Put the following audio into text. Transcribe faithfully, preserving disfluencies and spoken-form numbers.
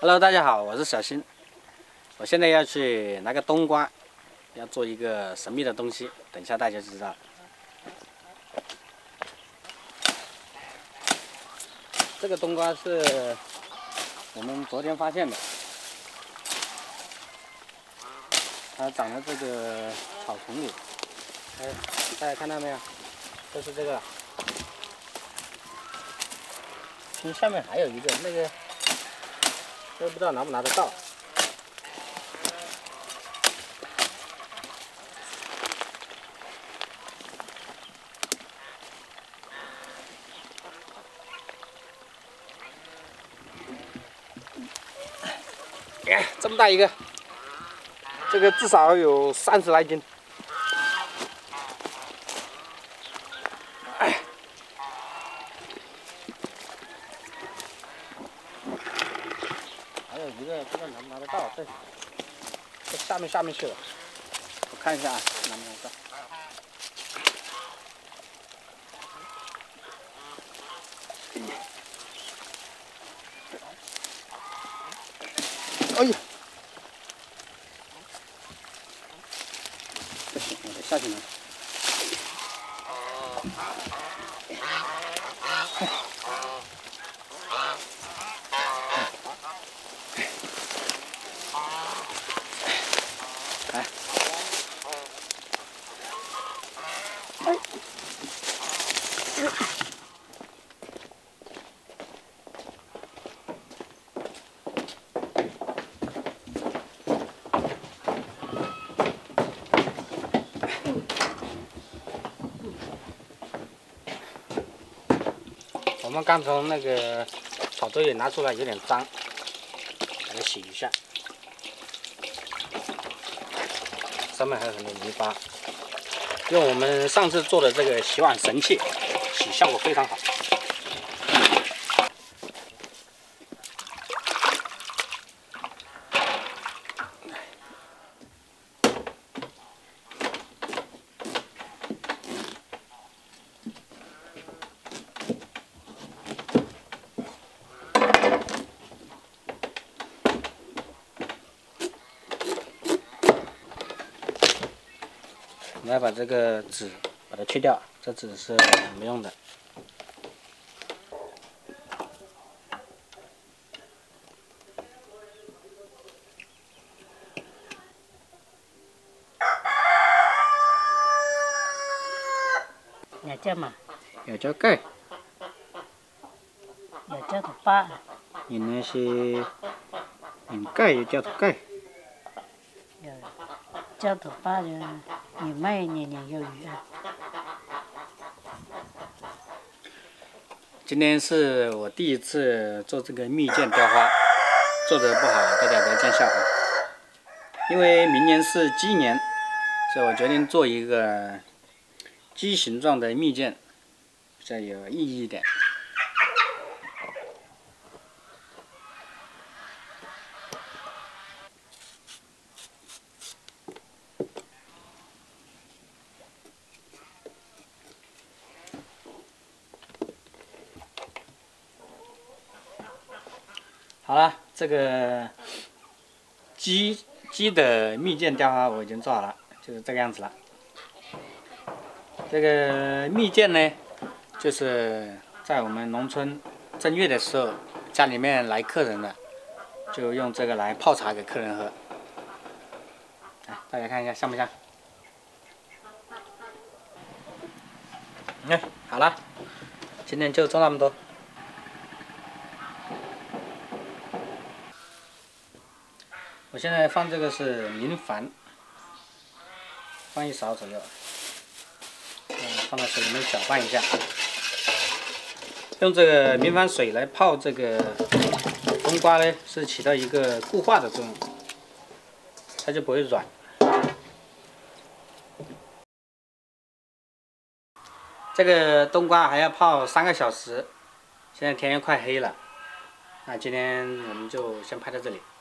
Hello， 大家好，我是小新。我现在要去拿个冬瓜，要做一个神秘的东西，等一下大家就知道了。这个冬瓜是我们昨天发现的，它长在这个草丛里。哎，大家看到没有？就是这个。其实下面还有一个，那个。 都不知道拿不拿得到。哎，这么大一个，这个至少有三十来斤。哎。 还有一个不知道拿不拿得到，在在下面下面去了。我看一下啊，拿不拿得到？哎呀！不行，我得下去拿。来。 哎，我们刚从那个草堆里拿出来，有点脏，给它洗一下，上面还有很多泥巴。 用我们上次做的这个洗碗神器，洗效果非常好。我们要把这个籽把它去掉，这籽是没用的。 要叫嘛？ 要叫盖。 要叫头巴。 你那是用盖又叫头盖。 要叫头巴就你卖年年有余啊。 今天是我第一次做这个蜜饯雕花，做的不好，大家不要见笑啊。因为明年是鸡年，所以我决定做一个鸡形状的蜜饯，比较有意义一点。好了，这个鸡鸡的蜜饯雕花我已经做好了，就是这个样子了。这个蜜饯呢，就是在我们农村正月的时候，家里面来客人了，就用这个来泡茶给客人喝。来，大家看一下像不像？哎，好了，今天就做那么多。 我现在放这个是明矾，放一勺左右，嗯，放到水里面搅拌一下。用这个明矾水来泡这个冬瓜呢，是起到一个固化的作用，它就不会软。这个冬瓜还要泡三个小时，现在天也快黑了，那今天我们就先拍到这里。